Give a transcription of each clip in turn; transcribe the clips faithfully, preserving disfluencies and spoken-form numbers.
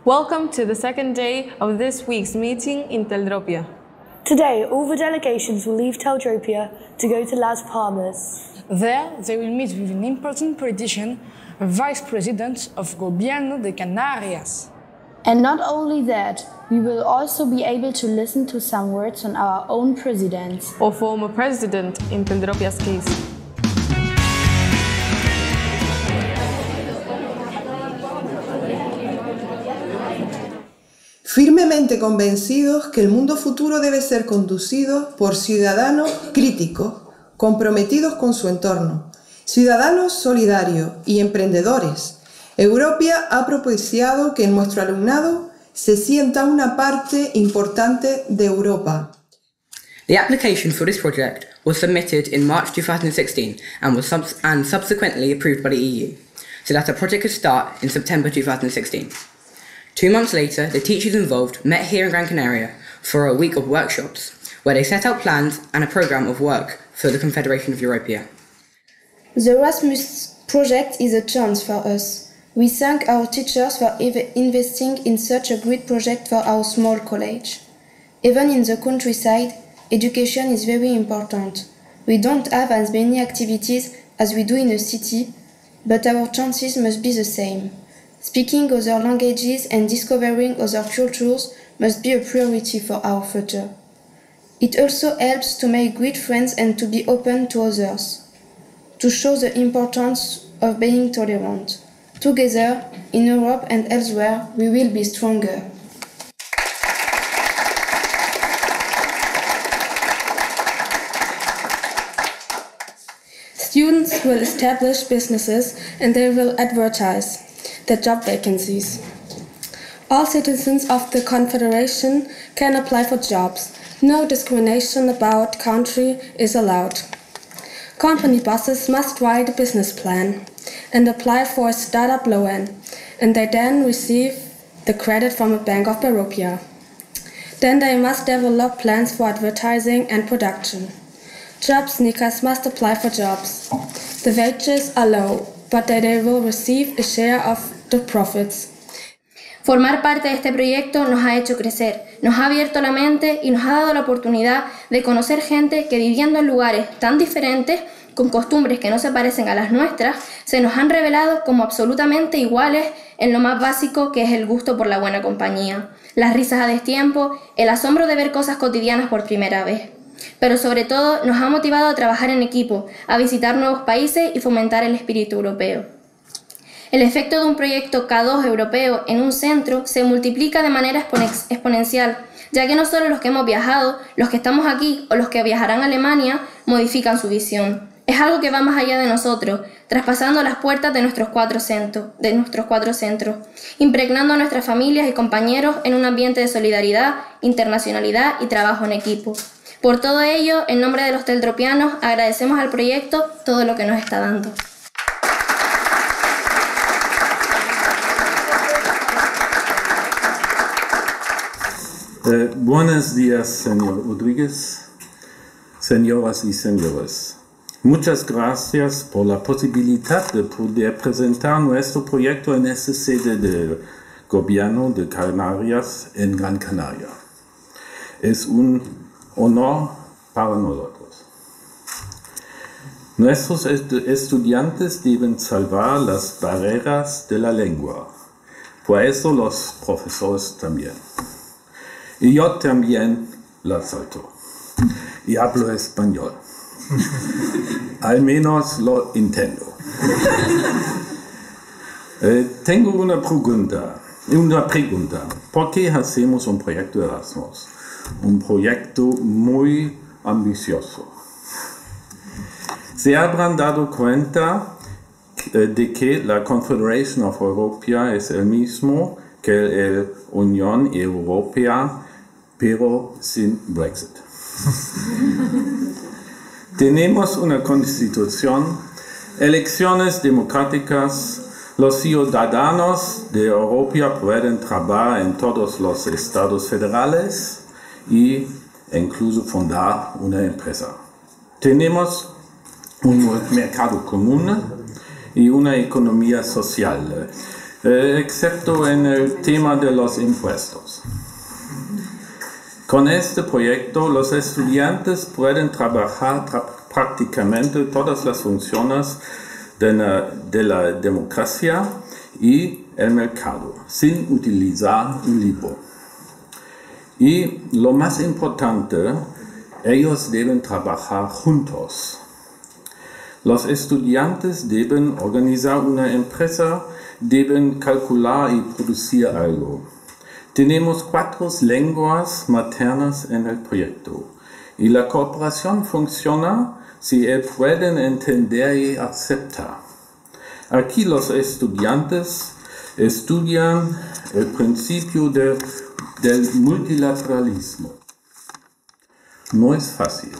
Welcome to the second day of this week's meeting in Teldropia. Today, all the delegations will leave Teldropia to go to Las Palmas. There, they will meet with an important politician, a vice president of Gobierno de Canarias. And not only that, we will also be able to listen to some words on our own president. Or former president in Teldropia's case. Firmemente convencidos que el mundo futuro debe ser conducido por ciudadanos críticos, comprometidos con su entorno, ciudadanos solidarios y emprendedores. Europea ha propiciado que nuestro alumnado se sienta una parte importante de Europa. The application for this project was submitted in March two thousand sixteen and was sub and subsequently approved by the E U, so that the project could start in September two thousand sixteen. Two months later, the teachers involved met here in Gran Canaria for a week of workshops, where they set out plans and a programme of work for the Confederation of Europea. The Erasmus project is a chance for us. We thank our teachers for investing in such a great project for our small college. Even in the countryside, education is very important. We don't have as many activities as we do in a city, but our chances must be the same. Speaking other languages and discovering other cultures must be a priority for our future. It also helps to make great friends and to be open to others, to show the importance of being tolerant. Together, in Europe and elsewhere, we will be stronger. Students will establish businesses and they will advertise the job vacancies. All citizens of the Confederation can apply for jobs. No discrimination about country is allowed. Company bosses must write a business plan and apply for a startup loan, and they then receive the credit from a Bank of Europea. Then they must develop plans for advertising and production. Job seekers must apply for jobs. The wages are low, but they will receive a share of the profits. Formar parte de este proyecto nos ha hecho crecer, nos ha abierto la mente y nos ha dado la oportunidad de conocer gente que viviendo en lugares tan diferentes, con costumbres que no se parecen a las nuestras, se nos han revelado como absolutamente iguales en lo más básico, que es el gusto por la buena compañía, las risas a destiempo, el asombro de ver cosas cotidianas por primera vez. Pero sobre todo nos ha motivado a trabajar en equipo, a visitar nuevos países y fomentar el espíritu europeo. El efecto de un proyecto K dos europeo en un centro se multiplica de manera exponencial, ya que no solo los que hemos viajado, los que estamos aquí o los que viajarán a Alemania modifican su visión. Es algo que va más allá de nosotros, traspasando las puertas de nuestros cuatro centros, de nuestros cuatro centros, impregnando a nuestras familias y compañeros en un ambiente de solidaridad, internacionalidad y trabajo en equipo. Por todo ello, en nombre de los teldropianos, agradecemos al proyecto todo lo que nos está dando. Eh, buenos días, señor Rodríguez, señoras y señores. Muchas gracias por la posibilidad de poder presentar nuestro proyecto en esta sede del Gobierno de Canarias en Gran Canaria. Es un honor para nosotros. Nuestros estudiantes deben salvar las barreras de la lengua, por eso los profesores también. Y yo también la salto. Y hablo español. Al menos lo intento. eh, tengo una pregunta. Una pregunta. ¿Por qué hacemos un proyecto de Erasmus? Un proyecto muy ambicioso. Se habrán dado cuenta eh, de que la Confederation of Europea es el mismo que la Unión Europea, pero sin Brexit. Tenemos una constitución, elecciones democráticas, los ciudadanos de Europa pueden trabajar en todos los estados federales e incluso fundar una empresa. Tenemos un mercado común y una economía social. eh, excepto en el tema de los impuestos. Con este proyecto, los estudiantes pueden trabajar tra prácticamente todas las funciones de la, de la democracia y el mercado, sin utilizar un libro. Y lo más importante, ellos deben trabajar juntos. Los estudiantes deben organizar una empresa, deben calcular y producir algo. Tenemos cuatro lenguas maternas en el proyecto y la cooperación funciona si pueden entender y aceptar. Aquí los estudiantes estudian el principio de, del multilateralismo. No es fácil.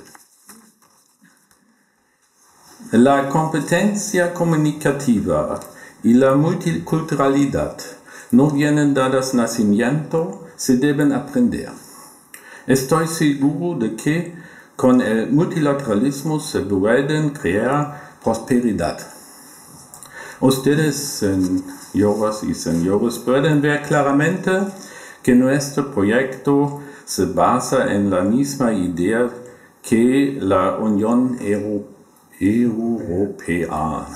La competencia comunicativa y la multiculturalidad no vienen dadas nacimiento, se deben aprender. Estoy seguro de que con el multilateralismo se pueden crear prosperidad. Ustedes, señoras y señores, pueden ver claramente que nuestro proyecto se basa en la misma idea que la Unión Europea. Europea,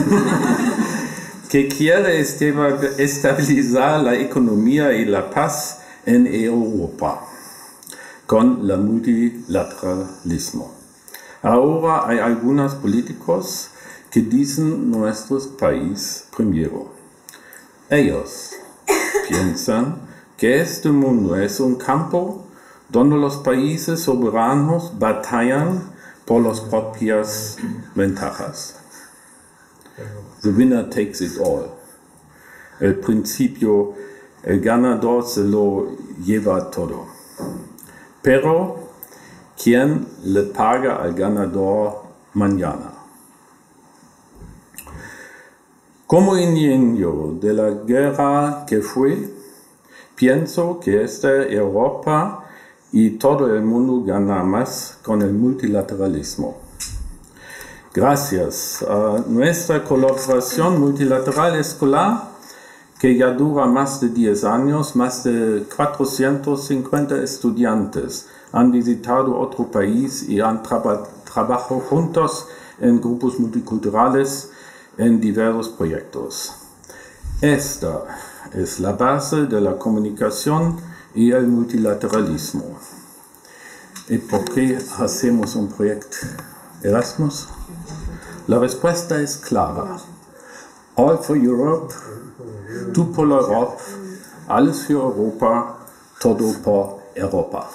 que quiere estabilizar la economía y la paz en Europa con el multilateralismo. Ahora hay algunos políticos que dicen nuestro país primero. Ellos piensan que este mundo es un campo donde los países soberanos batallan por las propias ventajas. The winner takes it all. El principio, el ganador se lo lleva todo. Pero, ¿quién le paga al ganador mañana? Como ingeniero de la guerra que fue, pienso que esta Europa y todo el mundo gana más con el multilateralismo. Gracias a nuestra colaboración multilateral escolar, que ya dura más de diez años, más de cuatrocientos cincuenta estudiantes han visitado otro país y han traba trabajado juntos en grupos multiculturales en diversos proyectos. Esta es la base de la comunicación y el multilateralismo. ¿Y por qué hacemos un proyecto Erasmus? La respuesta es clara. All for Europe, tout pour l'Europe, alles für Europa, todo por Europa.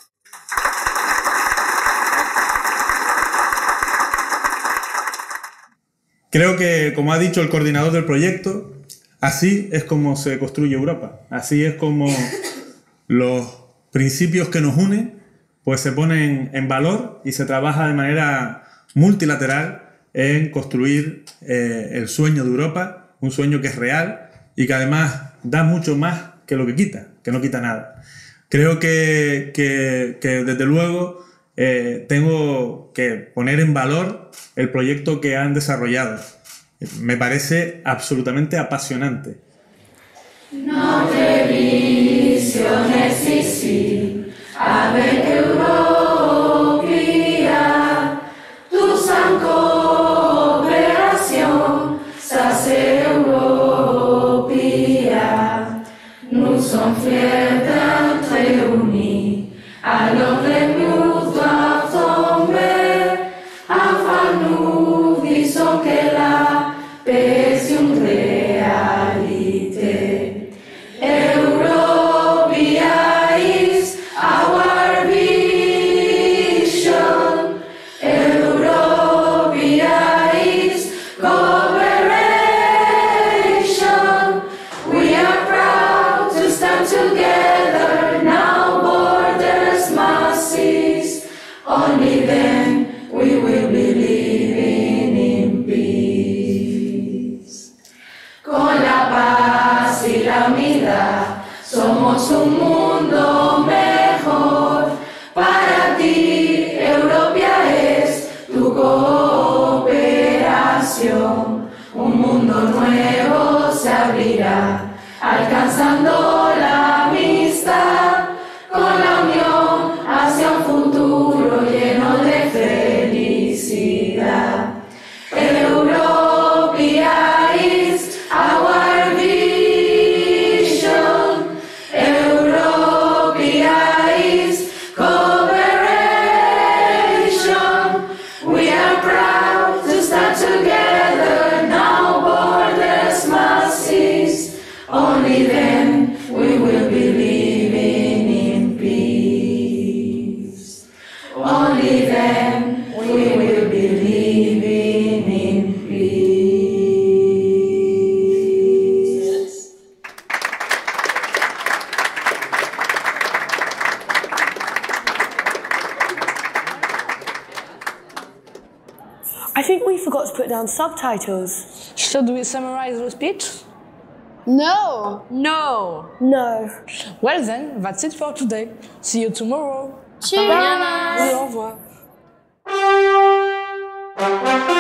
Creo que, como ha dicho el coordinador del proyecto, así es como se construye Europa. Así es como los principios que nos unen pues se ponen en valor y se trabaja de manera multilateral en construir eh, el sueño de Europa, un sueño que es real y que además da mucho más que lo que quita, que no quita nada. Creo que, que, que desde luego eh, tengo que poner en valor el proyecto que han desarrollado. Me parece absolutamente apasionante. Notre vision est ici, avec Europia, tous en coopération, ça c'est Europia. Nous sommes fiers d'être réunis, alors les murs doivent tomber, enfin nous disons que la paix est une réalité. Europia is our vision. Europia is cooperation. We are proud to stand together. Now borders must cease. Only then we will be living in peace. Con la paz y la unidad somos un mundo mejor. Para ti, Europia es tu cooperación. Un mundo nuevo se abrirá. abrazando la amistad, con la unión hacia un futuro lleno de felicidad. Europea is our vision. Europea is cooperation. We are proud to stand together. Now borders must cease. Only then we will be living in peace. Only then we will be living in peace. I think we forgot to put down subtitles. Should we summarize the speech? No! No! No. Well then, that's it for today. See you tomorrow. Tschüss! Au revoir.